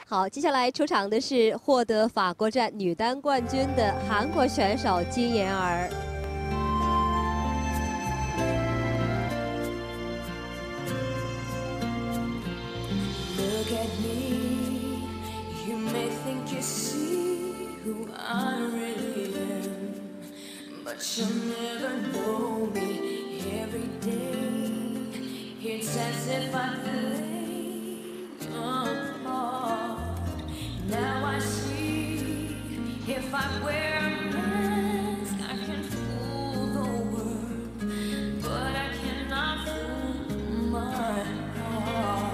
好，接下来出场的是获得法国站女单冠军的韩国选手金妍儿。 Look at me, you may think you see who I really am, but you'll never know me every day. It's as if I play apart. Now I see if I wear a mask, I can fool the world, but I cannot fool my heart.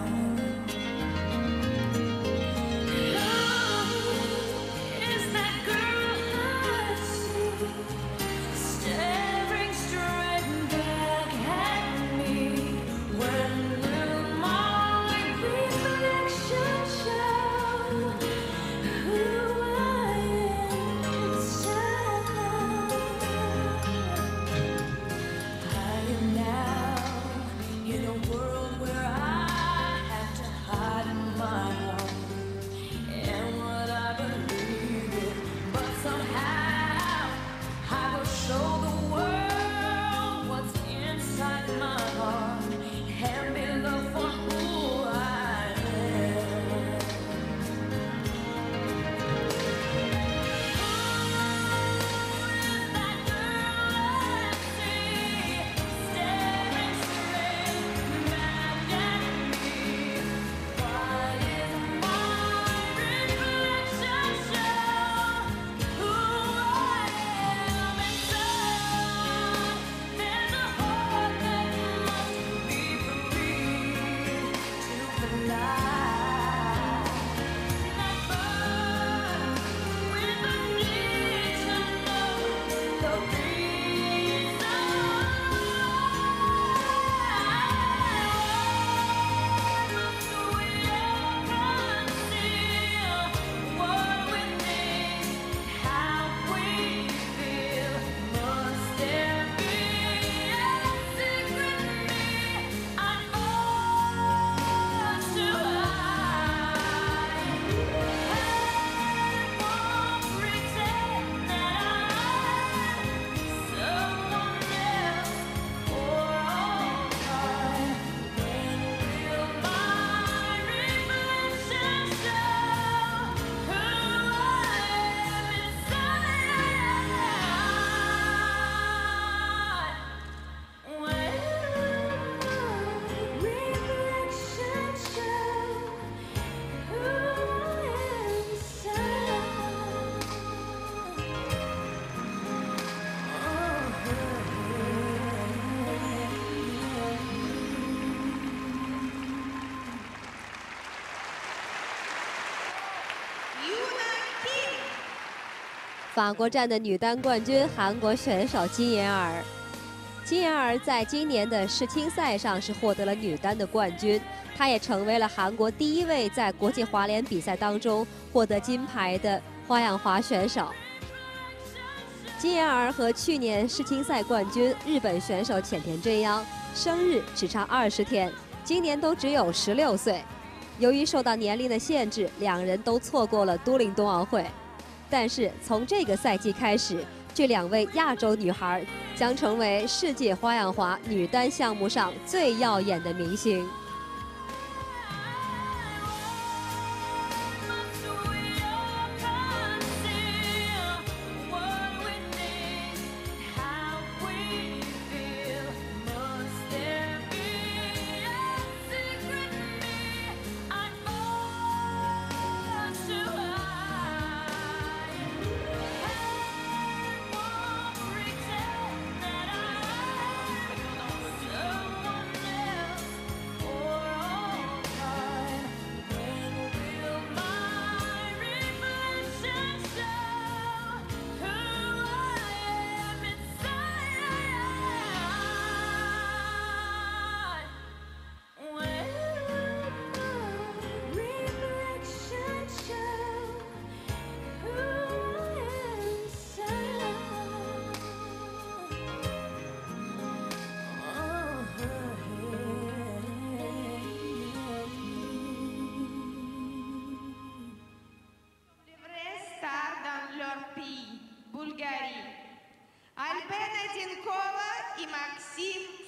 法国站的女单冠军，韩国选手金妍儿。金妍儿在今年的世青赛上是获得了女单的冠军，她也成为了韩国第一位在国际滑联比赛当中获得金牌的花样滑选手。金妍儿和去年世青赛冠军日本选手浅田真央生日只差20天，今年都只有16岁。由于受到年龄的限制，两人都错过了都灵冬奥会。但是从这个赛季开始，这两位亚洲女孩将成为世界花样滑女单项目上最耀眼的明星。 Гульгари. Альбена Динкова и Максим